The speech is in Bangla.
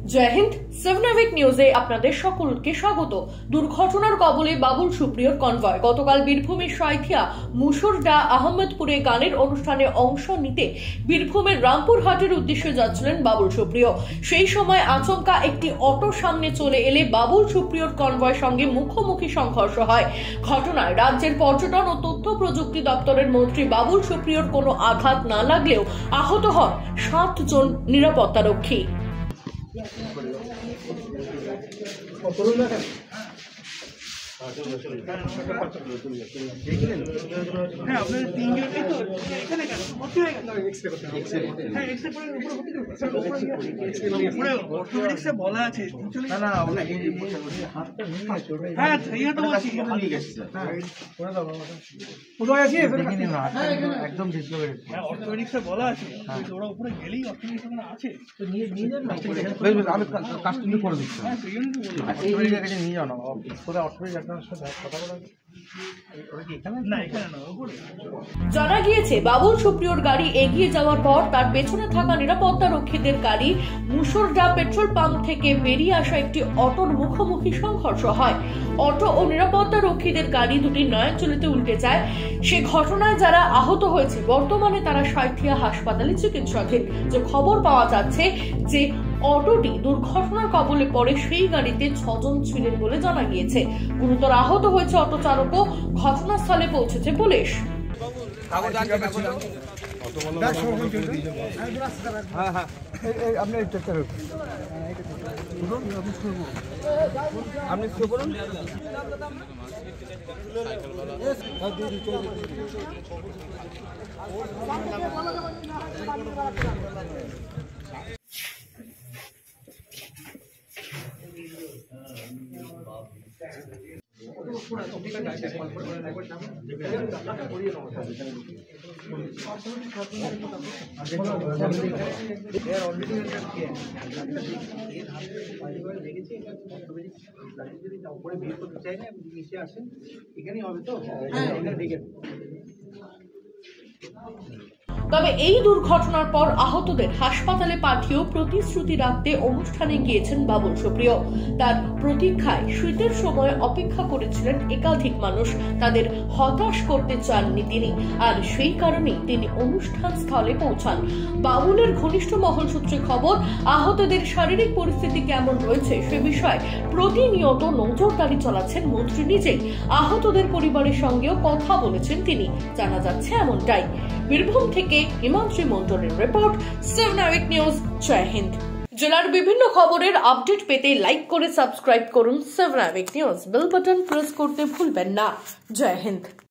জয় হিন্দ। 7 নিউজে আপনাদের সকলকে স্বাগত। দুর্ঘটনার কবলে বাবুল সুপ্রিয়র কনভয়। গতকাল বীরভূমের সাঁইথিয়া মুসুরডা আহমেদপুরে গানের অনুষ্ঠানে অংশ নিতে বীরভূমের রামপুরহাটের উদ্দেশ্যে যাচ্ছিলেন বাবুল সুপ্রিয়। সেই সময় আচমকা একটি অটো সামনে চলে এলে বাবুল সুপ্রিয়র কনভয়ের সঙ্গে মুখোমুখি সংঘর্ষ হয়। ঘটনায় রাজ্যের পর্যটন ও তথ্য প্রযুক্তি দপ্তরের মন্ত্রী বাবুল সুপ্রিয়র কোনো আঘাত না লাগলেও আহত হন 7 জন নিরাপত্তারক্ষী। বলা আছে একদম বলা আছে ওরা উপরে গেলেই আছে আমি কাস্টমার করে দিচ্ছি নিয়ে যাও না কথা বলা। জানা গিয়েছে বাবুল সুপ্রিয়র গাড়ি এগিয়ে যাওয়ার পর তার পেছনে থাকা নিরাপত্তা রক্ষীদের গাড়ি মুসুরডা পেট্রোল পাম্প থেকে বেরিয়ে আসা একটি অটোর মুখোমুখি সংঘর্ষ হয়। অটো ও নিরাপত্তা রক্ষীদের গাড়ি দুটি নয়নজলিতে উল্টে যায়। সে ঘটনায় যারা আহত হয়েছে বর্তমানে তারা সাঁইথিয়া হাসপাতালে চিকিৎসাধীন। যে খবর পাওয়া যাচ্ছে যে অটোটি দুর্ঘটনার কবলে পড়ে সেই গাড়িতে 6 জন ছিলেন বলে জানা গিয়েছে। গুরুতর আহত হয়েছে অটো চালকও। ঘটনাস্থলে পৌঁছেছে পুলিশ। তবে এই দুর্ঘটনার পর আহতদের হাসপাতালে পাঠিয়েও প্রতিশ্রুতি রাখতে অনুষ্ঠানে গিয়েছেন বাবুল সুপ্রিয়। তার প্রতীক্ষায় শীতের সময় অপেক্ষা করেছিলেন একাধিক মানুষ। তাদের হতাশ করতে চাননি তিনি, আর সেই কারণেই তিনি অনুষ্ঠান স্থলে পৌঁছান। বাবুলের ঘনিষ্ঠ মহল সূত্রে খবর, আহতদের শারীরিক পরিস্থিতি কেমন রয়েছে সে বিষয়ে প্রতিনিয়ত নজরদারি চালাচ্ছেন মন্ত্রী নিজেই। আহতদের পরিবারের সঙ্গেও কথা বলেছেন তিনি, জানা যাচ্ছে এমনটাই। বীরভূম থেকে হিমাংশু মন্ডলের রিপোর্ট, 7 নিউজ। জয় হিন্দ। জেলার বিভিন্ন খবরের আপডেট পেতে লাইক করে সাবস্ক্রাইব করুন 7 নিউজ। বেল বাটন প্রেস করতে ভুলবেন না। জয় হিন্দ।